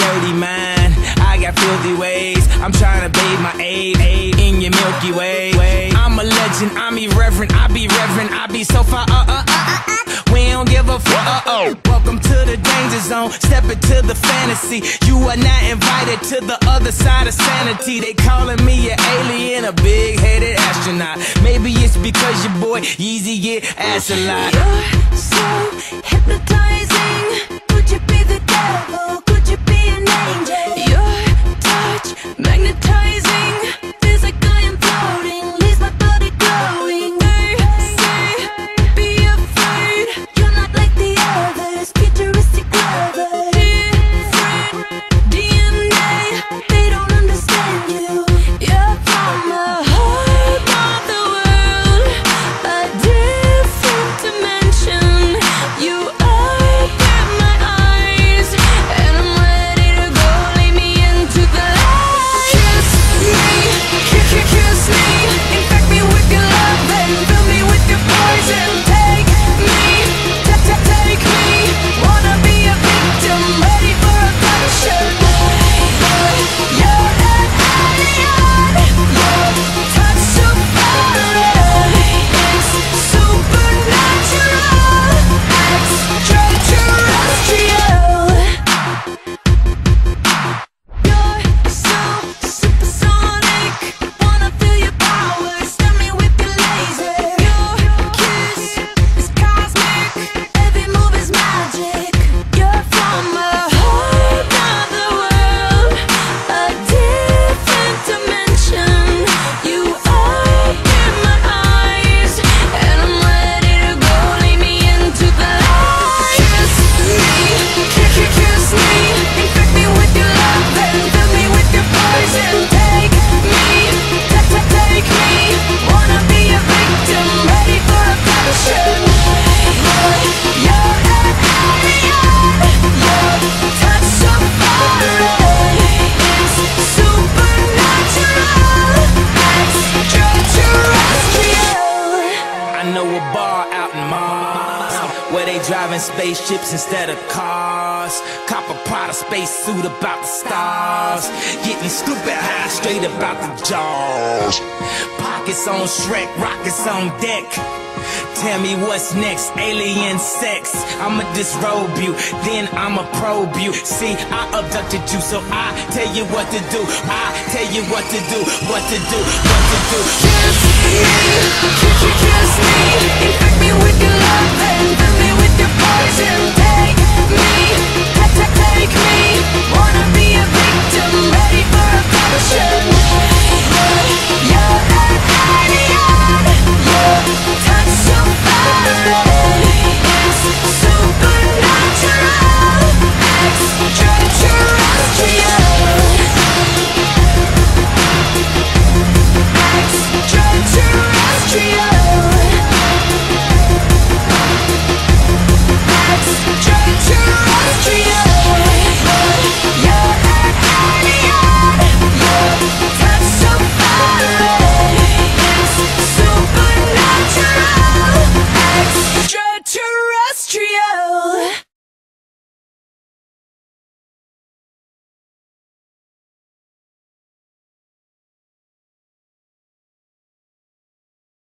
dirty mind, I got filthy ways. I'm trying to bathe my aid in your Milky Way. I'm a legend, I'm irreverent, I be reverent, I be so far, we don't give a fuck, Welcome to the danger zone, step into the fantasy. You are not invited to the other side of sanity. They calling me an alien, a big-headed astronaut. Maybe it's because your boy Yeezy get ass a lot. You're so hypnotizing. Could you be the devil? Could you be an angel? Your touch magnetizing. Feels like I am floating, leaves my body glowing. They say, be afraid. You're not like the others, futuristic lovers. Different DNA, they don't understand you. You're from the heart of the world, a different dimension. You open my eyes, and I'm ready to go. Lead me into the light. Kiss me, infect me with your love and fill me with your poison. Take me, wanna be a victim, ready for a passion. You're an alien, your touch so foreign. It's supernatural, extraterrestrial. You're so supersonic, wanna feel your power, stun me with your laser. Your kiss is cosmic, every move is magic. You're from the heart of the world, a different dimension. You open my eyes, and I'm ready to go. Lead me into the light. Kiss me, infect me with your love and fill me with your poison. Take me, wanna be a victim, ready for a passion. You're an alien, your touch so foreign. It's supernatural, extraterrestrial. I know a bar out in Mars where they driving spaceships instead of cars. Cop a Prada space suit about the stars. Getting stupid high straight about the jaws. Pockets on Shrek, rockets on deck. Tell me what's next, alien sex. I'ma disrobe you, then I'ma probe you. See, I abducted you, so I tell you what to do. I tell you what to do, what to do, what to do. Kiss me, infect me with your love and fill me with your poison. Take me, wanna be a victim, ready for a passion.